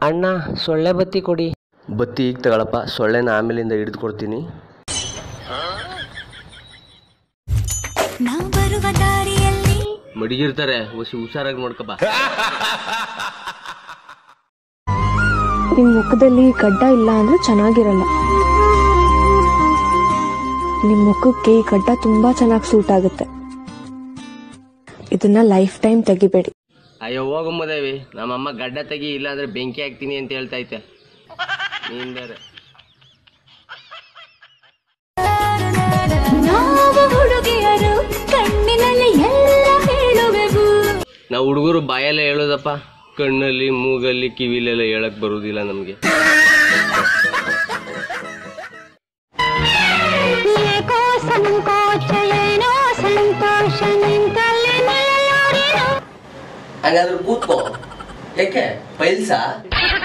ಅಣ್ಣ ಸೊಳ್ಳೆ ಬತ್ತಿ ಕೊಡಿ. ಬತ್ತಿ ಈಗ ತಗೊಳಪ್ಪ, ಸೊಳ್ಳೆನ ಆಮೇಲಿಂದ ಹಿಡಿದು ಕೊಡ್ತೀನಿ. ಮಡಿಗಿರ್ತಾರೆ, ಹುಷಾರಾಗಿ ನೋಡ್ಕಪ್ಪ. ನಿಮ್ ಮುಖದಲ್ಲಿ ಗಡ್ಡ ಇಲ್ಲ ಅಂದ್ರೆ ಚೆನ್ನಾಗಿರಲ್ಲ. ನಿಮ್ ಮುಖಕ್ಕೆ ಈ ಗಡ್ಡ ತುಂಬಾ ಚೆನ್ನಾಗಿ ಸೂಟ್ ಆಗುತ್ತೆ. ಇದನ್ನ ಲೈಫ್ ಟೈಮ್ ತೆಗಿಬೇಡಿ. ಅಯ್ಯೋ ಹೋಗಮ್ಮದೇವಿ, ನಮ್ಮಮ್ಮ ಗಡ್ಡ ತೆಗಿ ಇಲ್ಲ ಅಂದ್ರೆ ಬೆಂಕಿ ಹಾಕ್ತೀನಿ ಅಂತ ಹೇಳ್ತಾ ಐತೆ. ನೀನ್ ಬೇರೆ ನಾವು ಹುಡುಗರು ಬಾಯಲ್ಲೇ ಹೇಳೋದಪ್ಪ, ಕಣ್ಣಲ್ಲಿ ಮೂಗಲ್ಲಿ ಕಿವಿಲೆಲ್ಲ ಹೇಳಕ್ ಬರುವುದಿಲ್ಲ ನಮ್ಗೆ. ಹಾಗಾದ್ರೆ ಕೂತ್ಕೋ. ಯಾಕೆ ಪೈಲ್ಸಾ?